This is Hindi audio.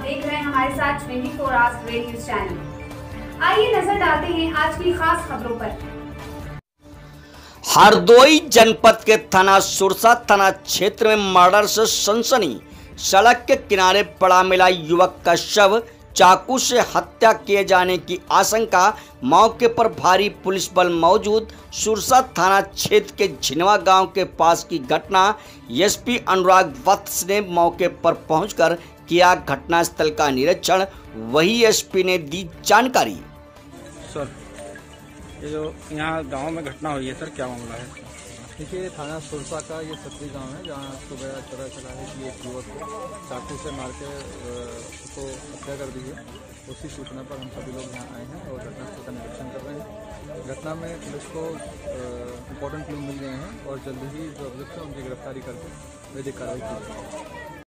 देख रहे हैं हमारे साथ 24 आवर्स ग्रेट न्यूज चैनल। आइए नजर डालते हैं आज की खास खबरों पर। हरदोई जनपद के थाना सुरसा थाना क्षेत्र में मर्डर से सनसनी। सड़क के किनारे पड़ा मिला युवक का शव, चाकू से हत्या किए जाने की आशंका। मौके पर भारी पुलिस बल मौजूद। सुरसा थाना क्षेत्र के झिनवा गांव के पास की घटना। एसपी अनुराग वत्स ने मौके पर पहुंचकर किया घटनास्थल का निरीक्षण। वही एसपी ने दी जानकारी। सर, ये जो यहाँ गांव में घटना हुई है सर, क्या मामला है? देखिए, थाना सुरसा का ये सत्री गांव है, जहाँ सुबह पता चला है कि एक युवक को चाकू से मार के उसको हत्या कर दी है। उसी सूचना पर हम सभी लोग यहाँ आए हैं और घटनास्थल का निरीक्षण कर रहे हैं। घटना में पुलिस को इम्पोर्टेंट क्लू मिल गए हैं और जल्द ही जो अभियुक्त है उनकी गिरफ्तारी करके वैधिक कार्रवाई की जाएगी।